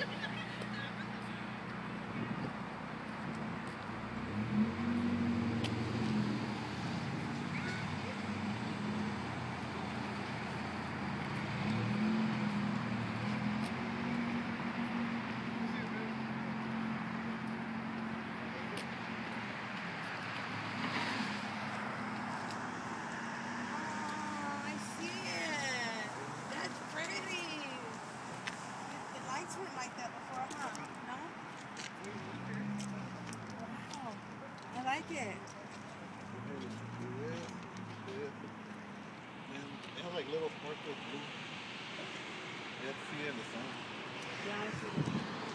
Went like that before, huh? No? Wow. I like it. And they have like little sparkles blue. You have to see it in the sun. Yeah, I see it.